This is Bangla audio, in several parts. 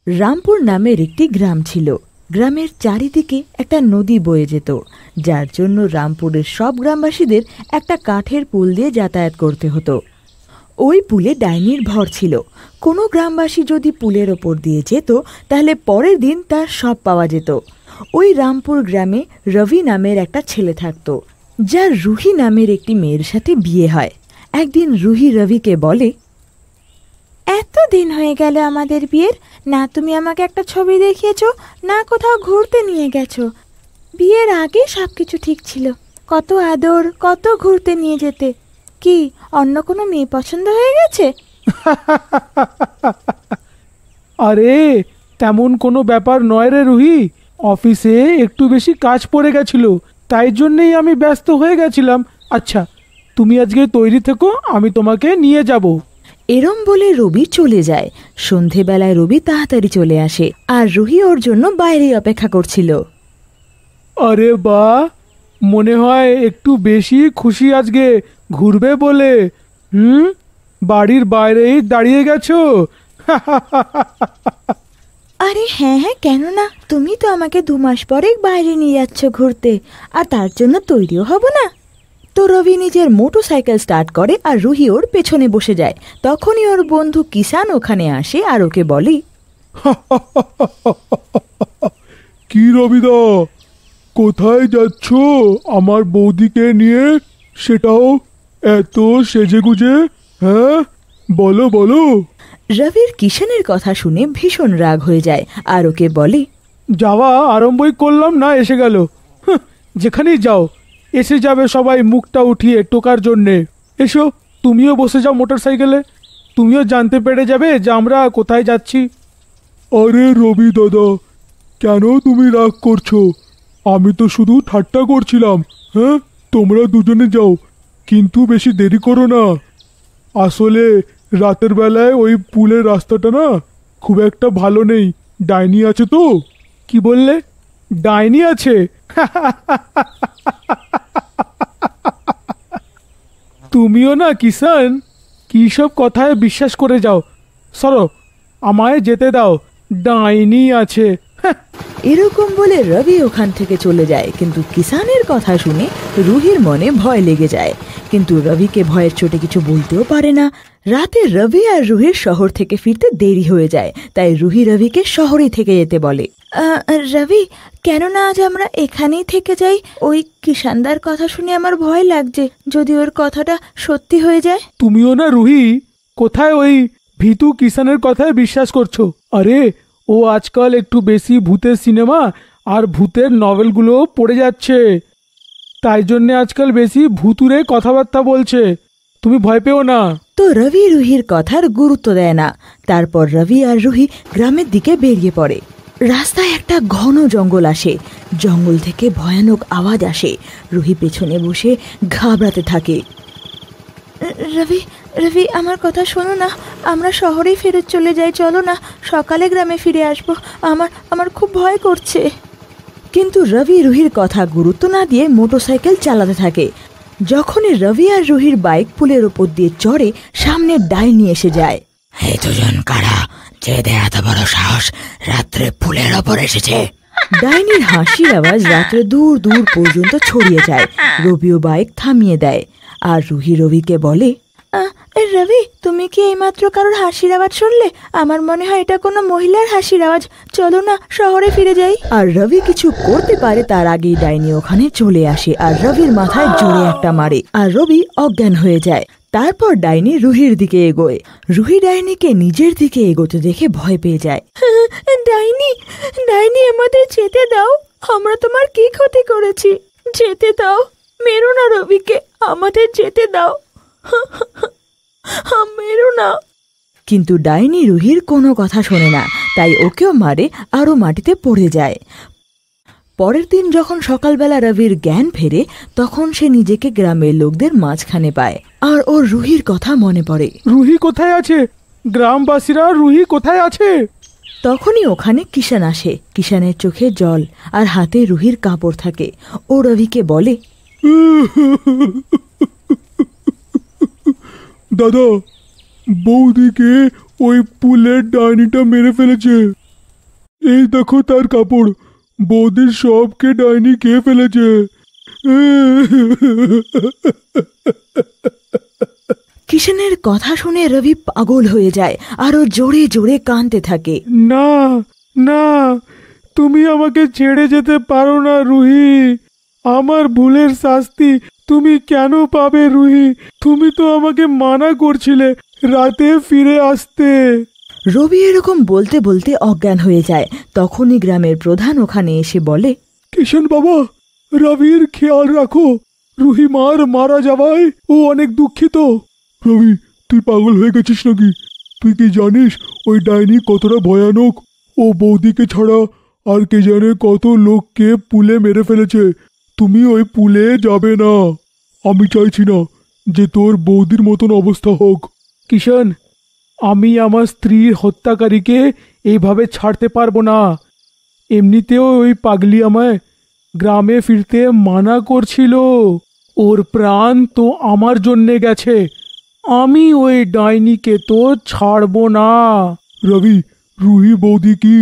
রামপুর নামের একটি গ্রাম ছিল। গ্রামের চারিদিকে একটা নদী বয়ে যেত, যার জন্য রামপুরের সব গ্রামবাসীদের একটা কাঠের পুল দিয়ে যাতায়াত করতে হতো। ওই পুলে ডাইনির ভর ছিল। কোনো গ্রামবাসী যদি পুলের ওপর দিয়ে যেত তাহলে পরের দিন তার সব পাওয়া যেত। ওই রামপুর গ্রামে রবি নামের একটা ছেলে থাকত, যার রুহি নামের একটি মেয়ের সাথে বিয়ে হয়। একদিন রুহি রবিকে বলে, এত দিন হয়ে গেল আমাদের বিয়ের, না তুমি আমাকে একটা ছবি দেখিয়েছো, না কোথাও ঘুরতে নিয়ে গেছো। বিয়ের আগে সবকিছু ঠিক ছিল, কত আদর, কত ঘুরতে নিয়ে যেতে। কি অন্য কোনো মেয়ে পছন্দ হয়ে গেছে? আরে তেমন কোনো ব্যাপার নয় রে রুহি, অফিসে একটু বেশি কাজ পড়ে গেছিল, তাই জন্যেই আমি ব্যস্ত হয়ে গেছিলাম। আচ্ছা তুমি আজকে তৈরি থেকো, আমি তোমাকে নিয়ে যাব। এরম বলে রবি চলে যায়। সন্ধেবেলায় রবি তাড়াতাড়ি চলে আসে, আর রুহি ওর জন্য বাইরে অপেক্ষা করছিল। আরে বাহ, মনে হয় একটু বেশি খুশি আজকে ঘুরবে বলে। বাড়ির বাইরেই দাঁড়িয়ে গেছো? আরে হ্যাঁ হ্যাঁ, কেন না, তুমি তো আমাকে 2 মাস পরে বাইরে নিয়ে যাচ্ছ ঘুরতে, আর তার জন্য তৈরিও হব না। তো রবি নিজের মোটরসাইকেল স্টার্ট করে আর রুহি ওর পেছনে বসে যায়। তখনই ওর বন্ধু কিষান ওখানে আসে আর ওকে বলে, কি রবিদা, কোথায় যাচ্ছ আমার বৌদিকে নিয়ে, সেটাও এত সেজেগুজে? হ্যাঁ বলো বলো। রবির কিষানের কথা শুনে ভীষণ রাগ হয়ে যায় আর ওকে বলে, যাওয়া আরম্ভই করলাম না এসে গেল। যেখানেই যাও এসে যাবে সবাই মুখটা উঠিয়ে টোকার জন্যে। এসো তুমিও বসে যাও মোটরসাইকেলে, তুমিও জানতে পেরে যাবে যে আমরা কোথায় যাচ্ছি। আরে রবি দাদা, কেন তুমি রাগ করছো? আমি তো শুধু ঠাট্টা করছিলাম। হ্যাঁ তোমরা দুজনে যাও, কিন্তু বেশি দেরি করো না। আসলে রাতের বেলায় ওই পুলের রাস্তাটা না খুব একটা ভালো নেই, ডাইনি আছে তো। কি বললে? ডাইনি আছে? তুমিও না কিষান, কি সব কথায় বিশ্বাস করে যাও। সরো, আমায় যেতে দাও, ডাইনি আছে। এরকম বলে রবি ওখান থেকে চলে যায়। কিন্তু কিষানের কথা শুনে রুহির মনে ভয় লেগে যায়, কিন্তু রবিকে ভয়ের চোটে কিছু বলতেও পারে না। রাতে রবি আর রুহির শহর থেকে ফিরতে দেরি হয়ে যায়, তাই রুহি রবিকে শহরে থেকে যেতে বলে। রবি, কেননা আজ আমরা এখানেই থেকে যাই? ওই কিষানদার কথা শুনে আমার ভয় লাগছে, যদি ওর কথাটা সত্যি হয়ে যায়। তুমিও না রুহি, কোথায় ওই ভীতু কিষানের কথায় বিশ্বাস করছো? আরে ও আজকাল একটু বেশি ভূতের সিনেমা আর ভূতের নভেলগুলো পড়ে যাচ্ছে, তাই জন্য আজকাল বেশি ভুতুরে কথাবার্তা বলছে। তুমি ভয় পেও না। তো রবি রুহির কথার গুরুত্ব দেয় না। তারপর রবি আর রুহি গ্রামের দিকে বেরিয়ে পড়ে। রাস্তায় একটা ঘন জঙ্গল আসে, জঙ্গল থেকে ভয়ানক আওয়াজ আসে। রুহি পেছনে বসে ঘাবড়াতে থাকে। রবি, রবি আমার কথা শোনো না, আমরা শহরেই ফেরত চলে যাই, চলো না, সকালে গ্রামে ফিরে আসবো। আমার খুব ভয় করছে। কিন্তু রবি রুহির কথা গুরুত্ব না দিয়ে মোটরসাইকেল চালাতে থাকে। যখনই রবি আর রুহির বাইক পুলের ওপর দিয়ে চড়ে, সামনে ডাইনি এসে যায়। এই দুজন কারা, যে এত বড় সাহস রাত্রে পুলের ওপর এসেছে? ডাইনির হাসির আওয়াজ রাত্রে দূর দূর পর্যন্ত ছড়িয়ে যায়। রবিও বাইক থামিয়ে দেয় আর রুহি রবিকে বলে, রবি, তুমি কি এইমাত্র কারোর হাসির আওয়াজ শুনলে? আমার মনে হয় এটা কোনো মহিলার হাসির আওয়াজ, চলো না শহরে ফিরে যাই। আর রবি কিছু করতে পারে তার আগেই ডাইনি ওখানে চলে আসে আর রবির মাথায় জোরে একটা মারে, আর রবি অজ্ঞান হয়ে যায়। তারপর ডাইনি রুহির দিকে এগোয়। রুহি ডাইনিকে নিজের দিকে এগোতে দেখে ভয় পেয়ে যায়। ডাইনি, ডাইনি আমাদের যেতে দাও, আমরা তোমার কি ক্ষতি করেছি? যেতে দাও, মেরো না রবিকে, আমাদের যেতে দাও, মেরো না। কিন্তু ডাইনি রুহির কোনো কথা শোনে না, তাই ওকেও মারে আর ও মাটিতে পড়ে যায়। পরের দিন যখন সকালবেলা রবির জ্ঞান ফেরে, তখন সে নিজেকে গ্রামের লোকদের মাঝখানে পায় আর ওর রুহির কথা মনে পড়ে। রুহি কোথায় আছে? গ্রামবাসীরা রুহি কোথায় আছে? তখনই ওখানে কিষান আসে। কিষানের চোখে জল আর হাতে রুহির কাপড় থাকে। ও রবিকে বলে, দাদা, বৌদিকে ওই পুলের ডাইনিটা মেরে ফেলেছে। এই দেখো তার কাপড়, বৌদির সবকে ডাইনি খেয়ে ফেলেছে। কিষানের কথা শুনে রবি পাগল হয়ে যায়, আরো জোরে জোরে কাঁদতে থাকে। না না, তুমি আমাকে ছেড়ে যেতে পারো না রুহি। আমার ভুলের শাস্তি তুমি কেন পাবে রুহি? তুমি তো আমাকে মানা করছিলে রাতে ফিরে আসতে। রবি এরকম বলতে বলতে অজ্ঞান হয়ে যায়। তখনই গ্রামের প্রধান ওখানে এসে বলে, কিষান বাবা, রবির খেয়াল রাখো। রুহি মারা যাওয়ায় ও অনেক দুঃখিত। রবি, তুই পাগল হয়ে গেছিস নাকি? তুই কি জানিস ওই ডাইনি কতটা ভয়ানক? ও বৌদিকে ছাড়া আর কে জানে কত লোককে পুলে মেরে ফেলেছে। তুমি ওই পুলে যাবে না। আমি চাইছি না যে তোর বৌদির মতন অবস্থা হোক। কিষান, আমি আমার স্ত্রীর হত্যাকারীকে এইভাবে ছাড়তে পারবো না। এমনিতেও ওই পাগলি আমায় গ্রামে ফিরতে মানা করছিল। ওর প্রাণ তো আমার জন্যে গেছে। আমি ওই ডাইনিকে তো ছাড়বো না। রবি, রুহি বৌদি কি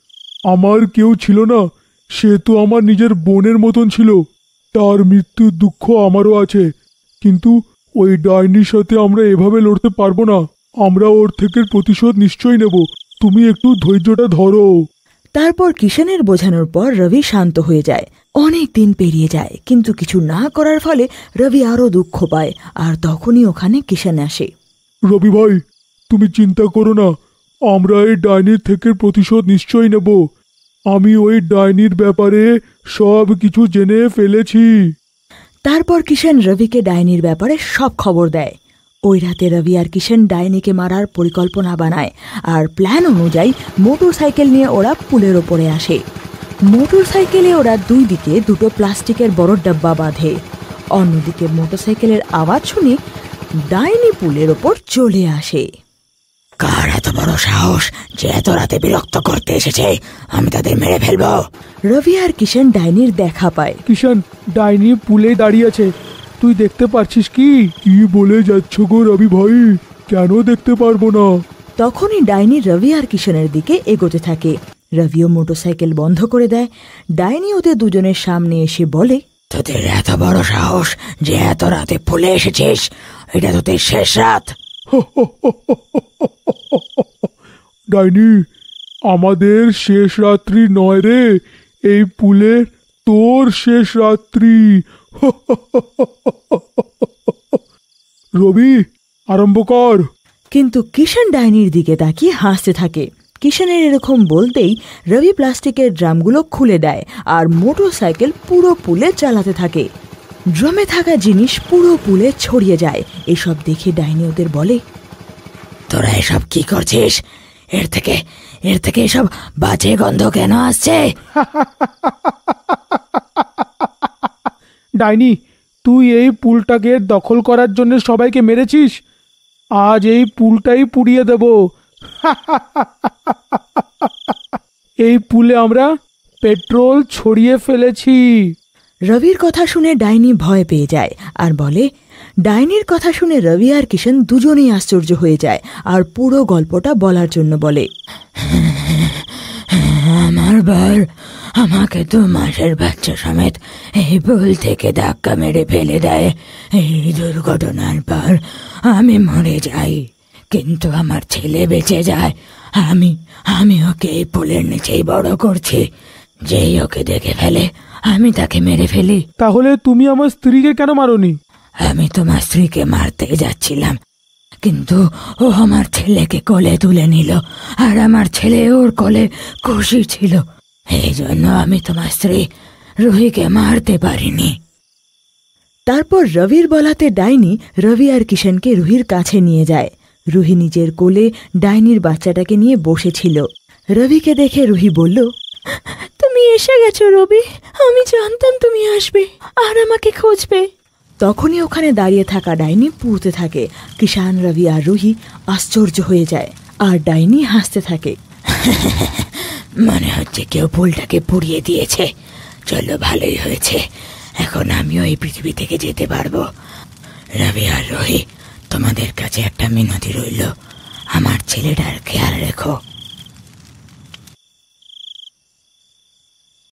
আমার কেউ ছিল না? সে তো আমার নিজের বোনের মতন ছিল। তার মৃত্যুর দুঃখ আমারও আছে, কিন্তু ওই ডাইনির সাথে আমরা এভাবে লড়তে পারবো না। আমরা ওর থেকে প্রতিশোধ নিশ্চয়ই নেব। তুমি একটু ধৈর্যটা ধরো। তারপর কিষানের বোঝানোর পর রবি শান্ত হয়ে যায়। অনেক দিন পেরিয়ে যায়, কিন্তু কিছু না করার ফলে রবি আরো দুঃখ পায়। আর তখনই ওখানে কিষান আসে। রবি ভাই, তুমি চিন্তা করো না, আমরা এই ডাইনির থেকে প্রতিশোধ নিশ্চয়ই নেব। আমি ওই ডাইনির ব্যাপারে সব কিছু জেনে ফেলেছি। তারপর কিষান রবিকে ডাইনির ব্যাপারে সব খবর দেয়। ওই রাতে রবি আর কিষান ডাইনিকে মারার পরিকল্পনা বানায়, আর প্ল্যান অনুযায়ী মোটর সাইকেল নিয়ে ওরা পুলের ওপরে আসে। মোটর সাইকেলে ওরা দুই দিকে দুটো প্লাস্টিকের বড় ডাব্বা বাঁধে। অন্যদিকে মোটর সাইকেলের আওয়াজ শুনে ডাইনি পুলের ওপর চলে আসে। কার এত বড় সাহস যে এত রাতে বিরক্ত করতে এসেছে? আমি তাদের মেরে ফেলবো। রবি আর কিষান ডাইনির দেখা পায়। কিষান, ডাইনি পুলে দাঁড়িয়ে আছে, তুই দেখতে পারছিস কি? কি বলে যাচ্ছ গো রবি ভাই? কেন দেখতে পারবো না? তখনই ডাইনি রবি আর কিষানের দিকে এগোতে থাকে। রবিও মোটরসাইকেল বন্ধ করে দেয়। ডাইনি ওদের দুজনের সামনে এসে বলে, তোদের এত বড় সাহস যে এত রাতে পুলে এসেছিস? এটা তোদের শেষ রাত। ডাইনি, আমাদের শেষ রাত্রি নয় রে, এই পুলের তোর শেষ রাত্রি। রবি, আরম্ভ কর। কিন্তু কিষান ডাইনির দিকে তাকিয়ে হাসতে থাকে। কিষানের এরকম বলতেই রবি প্লাস্টিকের ড্রামগুলো খুলে দেয় আর মোটরসাইকেল পুরো পুলে চালাতে থাকে। ড্রামে থাকা জিনিস পুরো পুলে ছড়িয়ে যায়। এসব দেখে ডাইনি ওদের বলে, তোরা এসব কি করছিস? এর থেকে এসব বাজে গন্ধ কেন আসছে? ডাইনি, তুই এই পুলটাকে দখল করার জন্য সবাইকে মেরেছিস। আজ এই পুলটাই পুড়িয়ে দেব। এই পুলে আমরা পেট্রোল ছড়িয়ে ফেলেছি। রবির কথা শুনে ডাইনি ভয় পেয়ে যায় আর বলে, ডাইনির কথা শুনে রবি আর কিষান দুজনেই আশ্চর্য হয়ে যায় আর পুরো গল্পটা বলার জন্য বলে, আমার বর আমাকে 2 মাসের বাচ্চা সমেত এই পুল থেকে ধাক্কা মেরে ফেলে দেয়। এই দুর্ঘটনার পর আমি মরে যাই, কিন্তু আমার ছেলে বেঁচে যায়। আমি ওকে এই পুলের নিচেই বড় করছি। যেই ওকে দেখে ফেলে আমি তাকে মেরে ফেলি। তাহলে তুমি আমার স্ত্রীকে কেন মারোনি? আমি তোমার স্ত্রীকে মারতে যাচ্ছিলাম, কিন্তু ও আমার ছেলেকে কোলে তুলে নিল, আর আমার ছেলে ওর কোলে খুশি ছিল। এই জন্য আমি তোমার স্ত্রী রুহিকে মারতে পারিনি। তারপর রবির বলাতে ডাইনি রবি আর কিষানকে রুহির কাছে নিয়ে যায়। রুহি নিজের কোলে ডাইনির বাচ্চাটাকে নিয়ে বসেছিল। রবিকে দেখে রুহি বলল, তুমি এসে গেছো রবি। আমি জানতাম তুমি আসবে আর আমাকে খুঁজবে। তখনই ওখানে দাঁড়িয়ে থাকা ডাইনি পুড়তে থাকে। কিষান, রবি আর রুহি আশ্চর্য হয়ে যায় আর ডাইনি হাসতে থাকে। মনে হচ্ছে কেউ পুলটাকে পুড়িয়ে দিয়েছে। চলো, ভালোই হয়েছে, এখন আমিও এই পৃথিবী থেকে যেতে পারবো। রবি আর রুহি, তোমাদের কাছে একটা মিনতি রইল, আমার ছেলেটার খেয়াল রেখো।